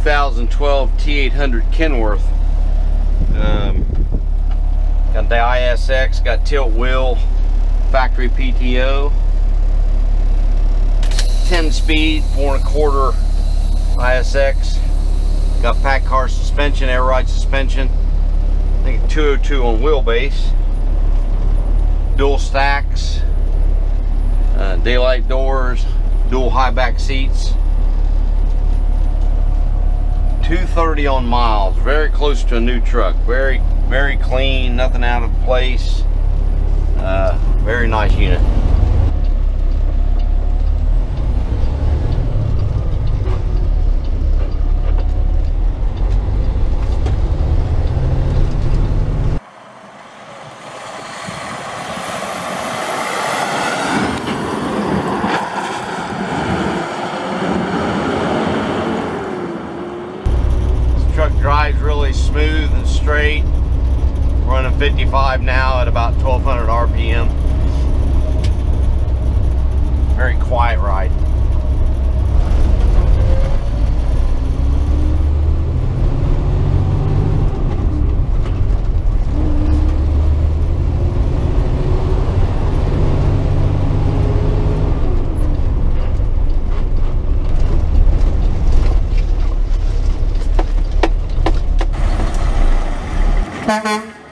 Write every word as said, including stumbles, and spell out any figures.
thousand twelve T eight hundred Kenworth. Um, got the I S X, got tilt wheel, factory P T O, ten speed, four and a quarter I S X. Got pack car suspension, air ride suspension. I think two oh two on wheelbase. Dual stacks, uh, daylight doors, dual high back seats. two thirty on miles, very close to a new truck. Very, very clean, nothing out of place. Uh, very nice unit. Truck drives really smooth and straight. Running fifty-five now at about twelve hundred R P M. Very quiet ride. Bye-bye.